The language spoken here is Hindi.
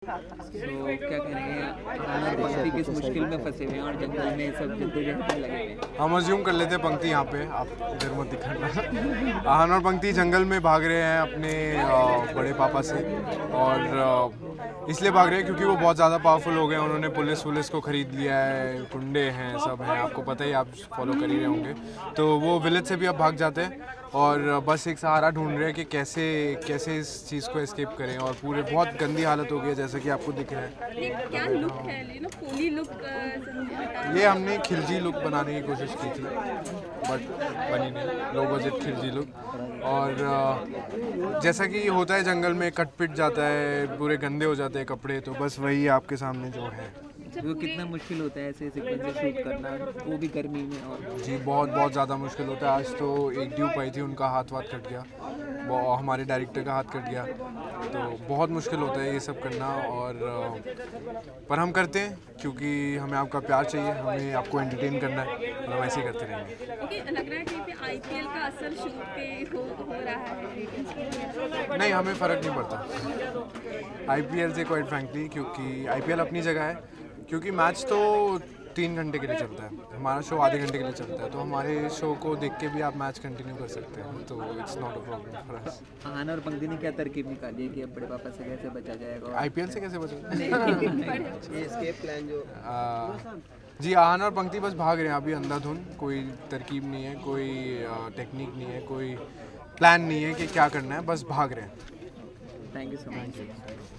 तो क्या करेंगे, और पंक्ति किस मुश्किल में फंसे हुए हैं और जंगल में सब जद्दोजहद में लगे हुए हैं। हम अज्यूम कर लेते हैं पंक्ति यहाँ पे, आप इधर मत दिखाना। आहन और पंक्ति जंगल में भाग रहे हैं अपने बड़े पापा से, और इसलिए भाग रहे हैं क्योंकि वो बहुत ज़्यादा पावरफुल हो गए हैं। उन्होंने पुलिस को ख़रीद लिया है, गुंडे हैं, सब हैं, आपको पता ही, आप फॉलो कर ही रहे होंगे। तो वो विलेज से भी अब भाग जाते हैं और बस एक सहारा ढूंढ रहे हैं कि कैसे इस चीज़ को एस्केप करें। और पूरे बहुत गंदी हालत हो गई है, जैसा कि आपको दिख रहा है। ये क्या लुक है, फूली लुक? ये हमने खिलजी लुक बनाने की कोशिश की थी, बट बनी नहीं, लो बजट खिलजी लुक। और जैसा कि होता है जंगल में, कट पिट जाता है, पूरे गंदे हो जाते हैं कपड़े, तो बस वही आपके सामने जो है। तो कितना मुश्किल होता है ऐसे सीक्वेंस शूट करना, वो भी गर्मी में? और जी बहुत ज़्यादा मुश्किल होता है। आज तो एक ड्यूप आई थी, उनका हाथ कट गया, हमारे डायरेक्टर का हाथ कट गया, तो बहुत मुश्किल होता है ये सब करना। और पर हम करते हैं क्योंकि हमें आपका प्यार चाहिए, हमें आपको एंटरटेन करना है, और हम ऐसे ही करते रहेंगे। ओके, लग रहा है कहीं पे आईपीएल का असर शूट पे हो रहा है? नहीं, हमें फ़र्क नहीं पड़ता आईपीएल से, क्वाइट फ्रैंकली, क्योंकि आईपीएल अपनी जगह है। क्योंकि मैच तो 3 घंटे के लिए चलता है, हमारा शो आधे घंटे के लिए चलता है, तो हमारे शो को देख के भी आप मैच कंटिन्यू कर सकते हैं, तो it's not a problem for us. Aahan और पंक्ति ने क्या तरकीब निकाली है कि अब बड़े पापा से कैसे बचा जाएगा? आईपीएल से कैसे बचा? एस्केप प्लान जो जी, आहन और पंक्ति बस भाग रहे हैं अभी अंधाधुन, कोई तरकीब नहीं है, कोई टेक्निक नहीं है, कोई प्लान नहीं है कि क्या करना है, बस भाग रहे हैं। Thank you so much.